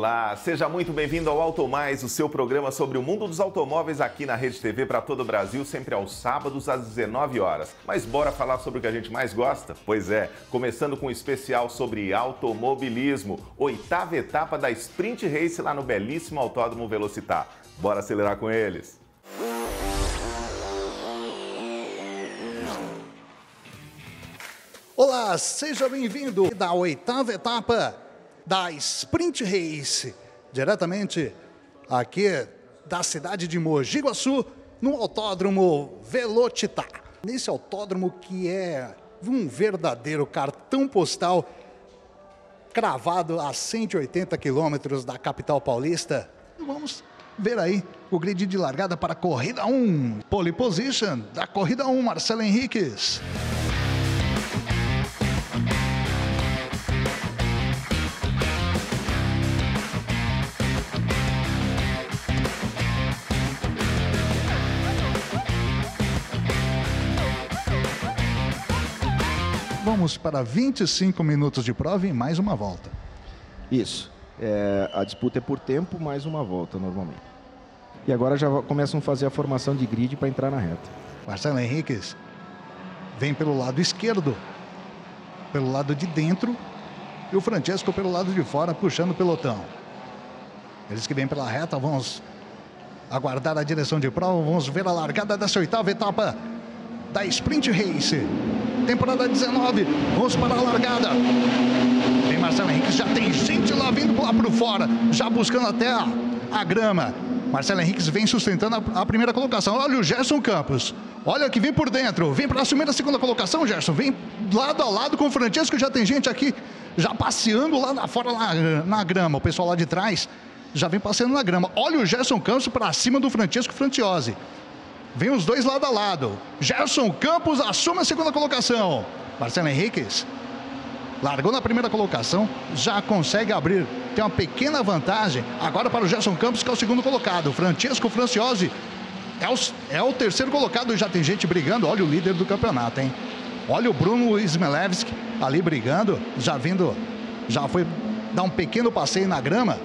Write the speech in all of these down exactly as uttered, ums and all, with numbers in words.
Olá, seja muito bem-vindo ao Auto Mais, o seu programa sobre o mundo dos automóveis aqui na Rede T V para todo o Brasil, sempre aos sábados às dezenove horas. Mas bora falar sobre o que a gente mais gosta? Pois é, começando com um especial sobre automobilismo, oitava etapa da Sprint Race lá no belíssimo Autódromo Velocitar. Bora acelerar com eles! Olá, seja bem-vindo da oitava etapa da Sprint Race, diretamente aqui da cidade de Mogi Guaçu, no Autódromo Velocitar. Nesse autódromo que é um verdadeiro cartão postal, cravado a cento e oitenta quilômetros da capital paulista. Vamos ver aí o grid de largada para a corrida um. Pole position da corrida um, Marcelo Henriques. Vamos para vinte e cinco minutos de prova e mais uma volta. Isso. É, a disputa é por tempo, mais uma volta normalmente. E agora já começam a fazer a formação de grid para entrar na reta. Marcelo Henriques vem pelo lado esquerdo, pelo lado de dentro, e o Francesco pelo lado de fora, puxando o pelotão. Eles que vêm pela reta, vamos aguardar a direção de prova, vamos ver a largada dessa oitava etapa da Sprint Race. Temporada dezenove, vamos para a largada. Vem Marcelo Henriques, já tem gente lá vindo lá por fora, já buscando até a, a grama. Marcelo Henriques vem sustentando a, a primeira colocação. Olha o Gerson Campos, olha que vem por dentro, vem para assumir a segunda colocação, Gerson. Vem lado a lado com o Francesco, já tem gente aqui já passeando lá na, fora na, na grama. O pessoal lá de trás já vem passeando na grama. Olha o Gerson Campos para cima do Francesco Franciozzi. Vem os dois lado a lado. Gerson Campos assume a segunda colocação. Marcelo Henriques largou na primeira colocação, já consegue abrir, tem uma pequena vantagem agora para o Gerson Campos, que é o segundo colocado. O Francesco Franciozzi é o, é o terceiro colocado, já tem gente brigando. Olha o líder do campeonato, hein? Olha o Bruno Ismelevski ali brigando, já vindo, já foi dar um pequeno passeio na grama.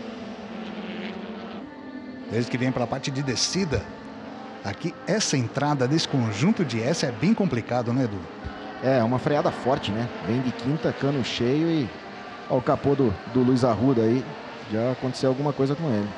Eles que vêm para a parte de descida. Aqui, essa entrada desse conjunto de S é bem complicado, né, Edu? É, uma freada forte, né? Vem de quinta, cano cheio e... Ó, o capô do, do Luiz Arruda aí. Já aconteceu alguma coisa com ele.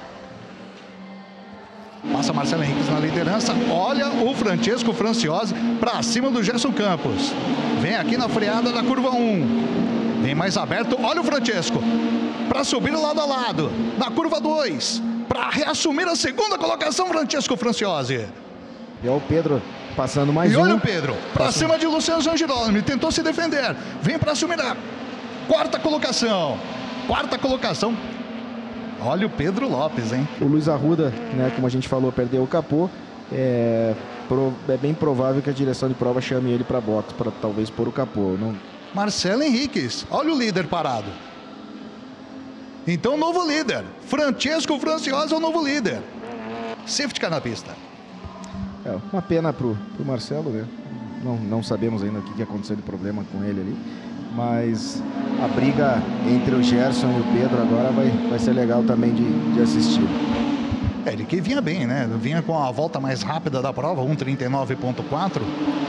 Passa Marcelo Henriques na liderança. Olha o Francesco Franciozzi para cima do Gerson Campos. Vem aqui na freada da curva um. Vem mais aberto. Olha o Francesco para subir lado a lado. Na curva dois. Para reassumir a segunda colocação, Francesco Franciozzi. E é o Pedro passando mais e um. E olha o Pedro, para cima de Luciano Zangirolami, tentou se defender. Vem para assumir a quarta colocação. Quarta colocação. Olha o Pedro Lopes, hein? O Luiz Arruda, né, como a gente falou, perdeu o capô. É, pro, é bem provável que a direção de prova chame ele para box, para talvez pôr o capô. Não... Marcelo Henriques, olha o líder parado. Então, novo líder. Francesco Franciozzi é o novo líder. Safety car na pista. É uma pena pro, pro Marcelo, né? Não, não sabemos ainda o que, que aconteceu de problema com ele ali. Mas a briga entre o Gerson e o Pedro agora vai, vai ser legal também de, de assistir. É, ele que vinha bem, né? Vinha com a volta mais rápida da prova, um trinta e nove ponto quatro.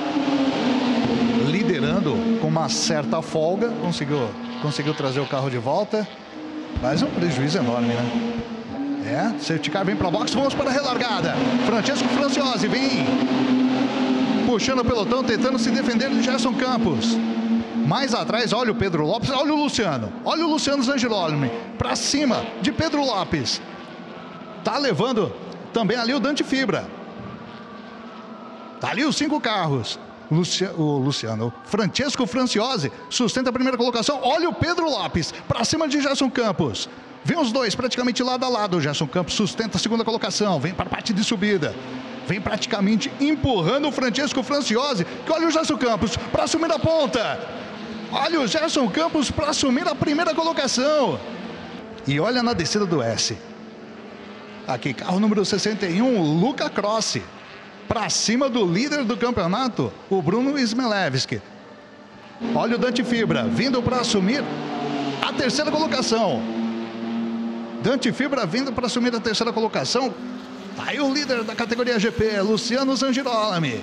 Liderando com uma certa folga. Conseguiu, conseguiu trazer o carro de volta. Mas é um prejuízo enorme, né? É, safety car vem para a box, vamos para a relargada. Francesco Franciozzi vem puxando o pelotão, tentando se defender de Gerson Campos. Mais atrás, olha o Pedro Lopes, olha o Luciano. Olha o Luciano Zangirolami para cima de Pedro Lopes. Tá levando também ali o Dante Fibra. Tá ali os cinco carros. Lucia, o Luciano, Francesco Franciozzi sustenta a primeira colocação. Olha o Pedro Lopes para cima de Gerson Campos. Vem os dois praticamente lado a lado. O Gerson Campos sustenta a segunda colocação. Vem para a parte de subida. Vem praticamente empurrando o Francesco Franciozzi. Que olha o Gerson Campos para assumir a ponta. Olha o Gerson Campos para assumir a primeira colocação. E olha na descida do S. Aqui, carro número sessenta e um, Luca Crossi. Para cima do líder do campeonato, o Bruno Ismelevski. Olha o Dante Fibra, vindo para assumir a terceira colocação. Dante Fibra vindo para assumir a terceira colocação. Aí o líder da categoria G P, Luciano Zangirolami.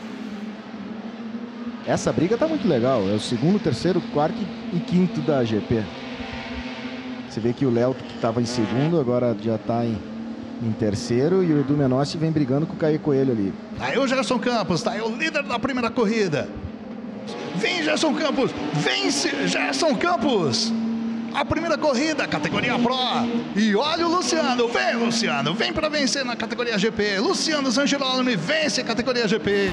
Essa briga tá muito legal. É o segundo, terceiro, quarto e quinto da G P. Você vê que o Léo, que estava em segundo, agora já está em, em terceiro. E o Edu Menossi vem brigando com o Caio Coelho ali. Aí o Gerson Campos, tá aí o líder da primeira corrida. Vem Gerson Campos, vence Gerson Campos. A primeira corrida, categoria Pro. E olha o Luciano, vem Luciano, vem para vencer na categoria G P. Luciano Zangirolami vence a categoria G P.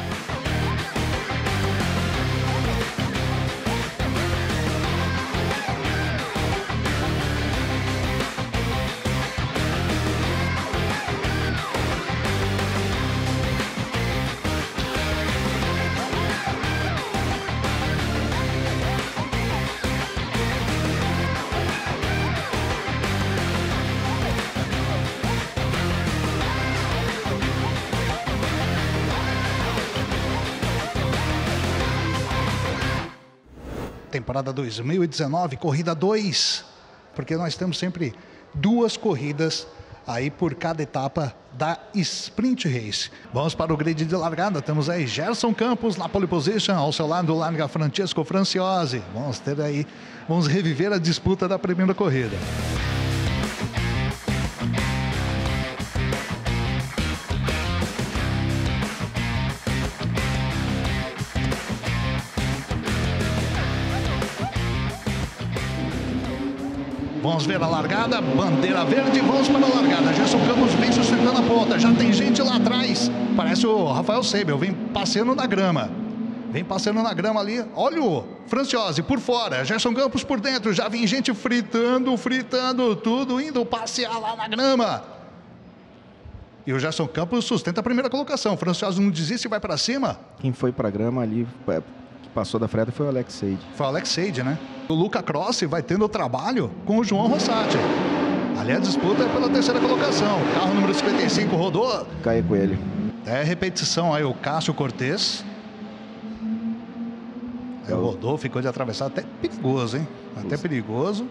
Temporada dois mil e dezenove, corrida dois, porque nós temos sempre duas corridas aí por cada etapa da Sprint Race. Vamos para o grid de largada, temos aí Gerson Campos na pole position, ao seu lado larga Francesco Franciose. Vamos ter aí, vamos reviver a disputa da primeira corrida. Vamos ver a largada, bandeira verde, vamos para a largada. Gerson Campos vem sustentando a ponta, já tem gente lá atrás. Parece o Rafael Seibel, vem passeando na grama. Vem passeando na grama ali, olha o Franciose por fora, Gerson Campos por dentro. Já vem gente fritando, fritando tudo, indo passear lá na grama. E o Gerson Campos sustenta a primeira colocação. Franciose não desiste e vai para cima. Quem foi para a grama ali, que passou da freta, foi o Alex Seide. Foi o Alex Seide, né? O Luca Crossi vai tendo trabalho com o João Rossati. Ali a disputa é pela terceira colocação. Carro número cinquenta e cinco rodou. Caio Coelho. É repetição aí, o Cássio Cortez. É, o rodou, ficou de atravessar, até perigoso, hein? Até perigoso.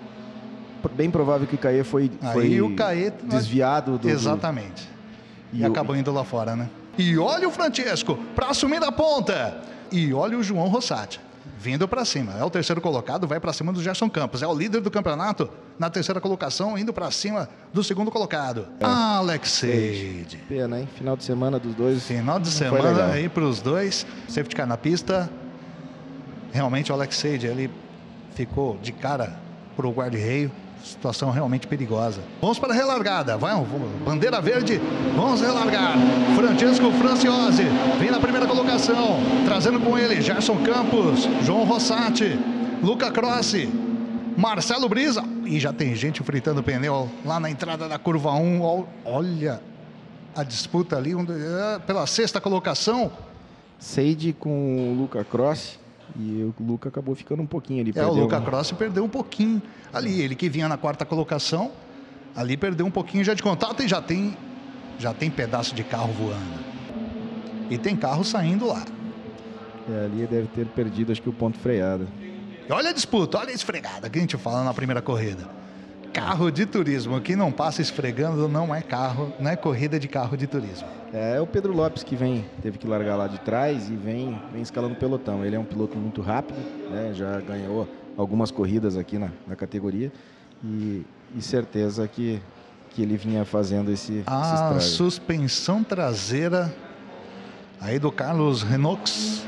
Bem provável que o Caê foi, foi aí o Caê desviado do... Exatamente. Do... E, e acabou indo lá fora, né? E olha o Francesco para assumir a ponta. E olha o João Rossati vindo para cima. É o terceiro colocado, vai para cima do Gerson Campos. É o líder do campeonato na terceira colocação, indo para cima do segundo colocado. É. Alex Seide. Pena, hein? Final de semana dos dois. Final de semana aí para os dois. Safety car na pista. Realmente o Alex Seide, ele ficou de cara para o guarda-reio. Situação realmente perigosa. Vamos para a relargada. Vai, bandeira verde. Vamos relargar. Francesco Franciose vem na primeira colocação. Trazendo com ele Gerson Campos, João Rossati, Luca Crossi, Marcelo Brisa. E já tem gente fritando pneu lá na entrada da curva um. Olha a disputa ali pela sexta colocação. Seide com o Luca Crossi. E o Luca acabou ficando um pouquinho ali. É, o Luca Crossi perdeu um pouquinho ali. Ele que vinha na quarta colocação, ali perdeu um pouquinho já de contato e já tem, já tem pedaço de carro voando. E tem carro saindo lá. É, ali deve ter perdido, acho que o ponto freado. E olha a disputa, olha a esfregada que a gente fala na primeira corrida. Carro de turismo, que não passa esfregando não é carro, não é corrida de carro de turismo. É, é o Pedro Lopes que vem, teve que largar lá de trás e vem, vem escalando o pelotão. Ele é um piloto muito rápido, né? Já ganhou algumas corridas aqui na, na categoria e, e certeza que, que ele vinha fazendo esse, a esse suspensão traseira aí do Carlos Renox,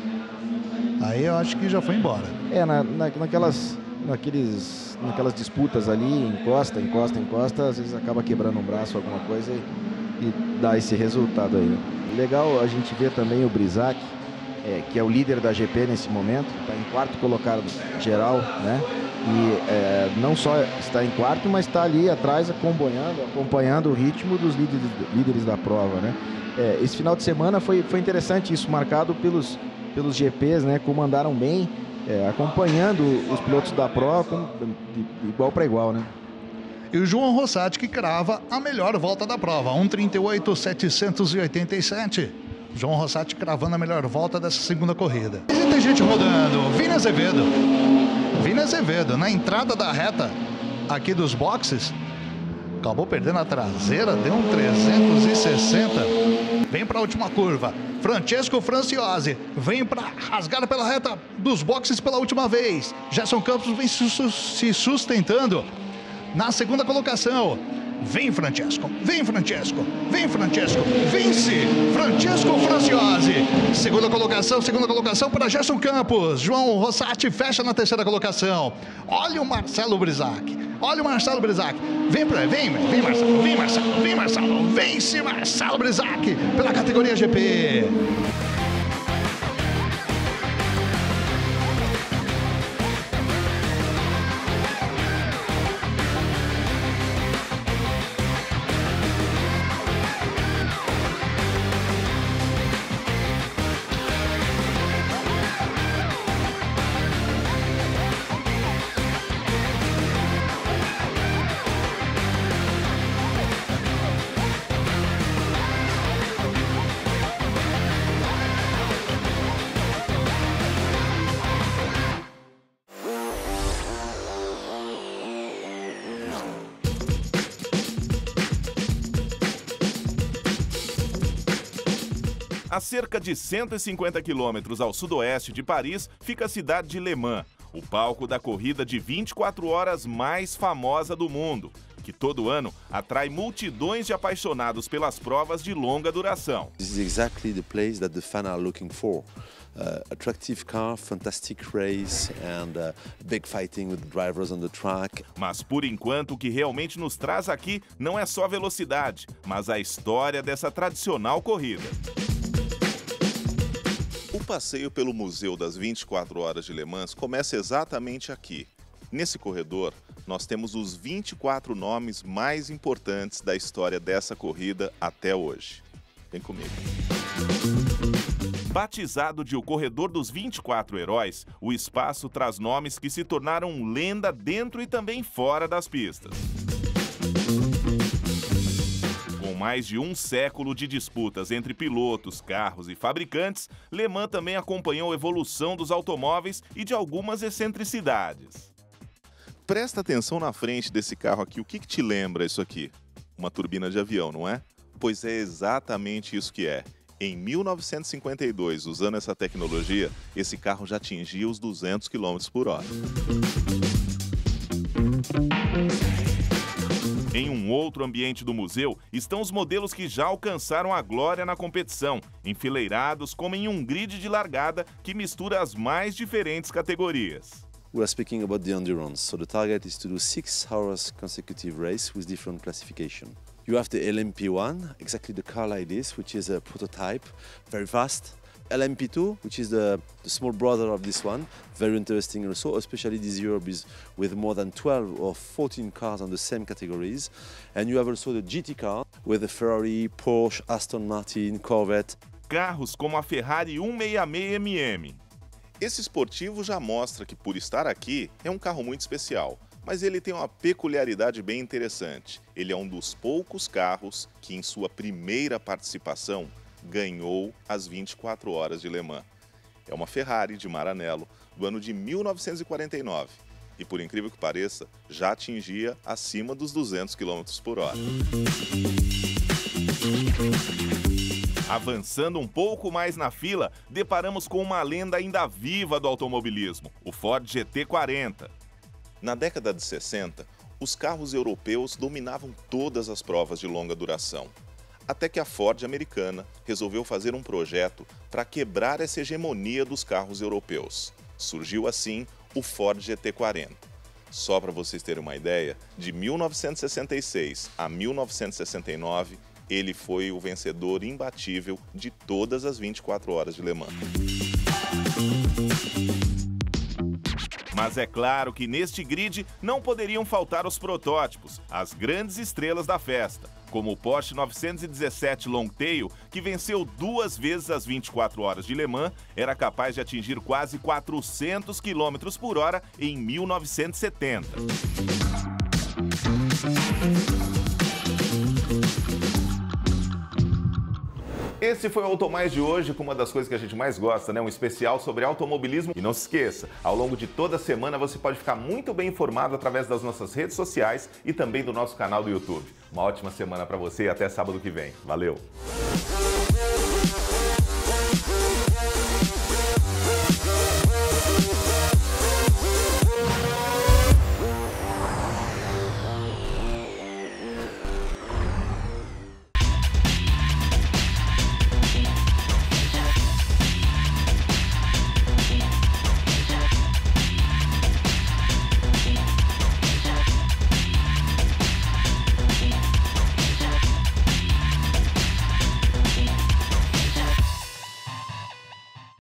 aí eu acho que já foi embora. É, na, na, naquelas, naqueles, naquelas disputas ali, encosta, encosta, encosta, às vezes acaba quebrando um braço, alguma coisa e, e dá esse resultado aí. Né? Legal a gente ver também o Brisac, é, que é o líder da G P nesse momento, está em quarto colocado geral, né? E é, não só está em quarto, mas está ali atrás acompanhando, acompanhando o ritmo dos líderes, líderes da prova, né? É, esse final de semana foi, foi interessante isso, marcado pelos, pelos G Ps, né? Como andaram bem, é, acompanhando os pilotos da prova com, de, de igual para igual, né? E o João Rossati que crava a melhor volta da prova, um trinta e oito, setecentos e oitenta e sete. João Rossati cravando a melhor volta dessa segunda corrida. E tem gente rodando, Vini Azevedo. Vini Azevedo, na entrada da reta aqui dos boxes, Acabou perdendo a traseira, deu um trezentos e sessenta. Vem para a última curva. Francesco Franciose vem para rasgar pela reta dos boxes pela última vez. Gerson Campos vem se sustentando na segunda colocação. Vem Francesco, vem Francesco, vem Francesco, vence Francesco Franciose. Segunda colocação, segunda colocação para Gerson Campos. João Rossati fecha na terceira colocação. Olha o Marcelo Brisac, olha o Marcelo Brisac. Vem, pra, vem, vem Marcelo, vem Marcelo, vem Marcelo, vence Marcelo Brisac pela categoria G P. A cerca de cento e cinquenta quilômetros ao sudoeste de Paris fica a cidade de Le Mans, o palco da corrida de vinte e quatro horas mais famosa do mundo, que todo ano atrai multidões de apaixonados pelas provas de longa duração. This is exactly the place that the fans are looking for. Uh, attractive car, fantastic race and uh, big fighting with drivers on the track. Mas por enquanto o que realmente nos traz aqui não é só a velocidade, mas a história dessa tradicional corrida. O passeio pelo Museu das vinte e quatro Horas de Le Mans começa exatamente aqui. Nesse corredor, nós temos os vinte e quatro nomes mais importantes da história dessa corrida até hoje. Vem comigo. Batizado de o Corredor dos vinte e quatro Heróis, o espaço traz nomes que se tornaram lenda dentro e também fora das pistas. Com mais de um século de disputas entre pilotos, carros e fabricantes, Le Mans também acompanhou a evolução dos automóveis e de algumas excentricidades. Presta atenção na frente desse carro aqui. O que, que te lembra isso aqui? Uma turbina de avião, não é? Pois é exatamente isso que é. Em mil novecentos e cinquenta e dois, usando essa tecnologia, esse carro já atingia os duzentos quilômetros por hora. Em um outro ambiente do museu estão os modelos que já alcançaram a glória na competição, enfileirados como em um grid de largada que mistura as mais diferentes categorias. We are speaking about the endurance, so the target is to do six hours consecutive race with different classification. You have the L M P one, exactly the car like this, which is a prototype, very fast. L M P two, which is the, the small brother of this one, very interesting also, especially this year with more than twelve or fourteen cars on the same categories. And you have also the G T car with the Ferrari, Porsche, Aston Martin, Corvette. Carros como a Ferrari cento e sessenta e seis M M. Esse esportivo já mostra que, por estar aqui, é um carro muito especial. Mas ele tem uma peculiaridade bem interessante. Ele é um dos poucos carros que, em sua primeira participação, ganhou as vinte e quatro Horas de Le Mans. É uma Ferrari de Maranello, do ano de mil novecentos e quarenta e nove. E, por incrível que pareça, já atingia acima dos duzentos quilômetros por hora. Avançando um pouco mais na fila, deparamos com uma lenda ainda viva do automobilismo, o Ford G T quarenta. Na década de sessenta, os carros europeus dominavam todas as provas de longa duração. Até que a Ford americana resolveu fazer um projeto para quebrar essa hegemonia dos carros europeus. Surgiu assim o Ford G T quarenta. Só para vocês terem uma ideia, de mil novecentos e sessenta e seis a mil novecentos e sessenta e nove, ele foi o vencedor imbatível de todas as vinte e quatro Horas de Le Mans. Mas é claro que neste grid não poderiam faltar os protótipos, as grandes estrelas da festa, como o Porsche novecentos e dezessete Longtail, que venceu duas vezes as vinte e quatro Horas de Le Mans, era capaz de atingir quase quatrocentos quilômetros por hora em mil novecentos e setenta. Esse foi o Auto Mais de hoje, com uma das coisas que a gente mais gosta, né? Um especial sobre automobilismo. E não se esqueça, ao longo de toda a semana você pode ficar muito bem informado através das nossas redes sociais e também do nosso canal do YouTube. Uma ótima semana para você e até sábado que vem. Valeu!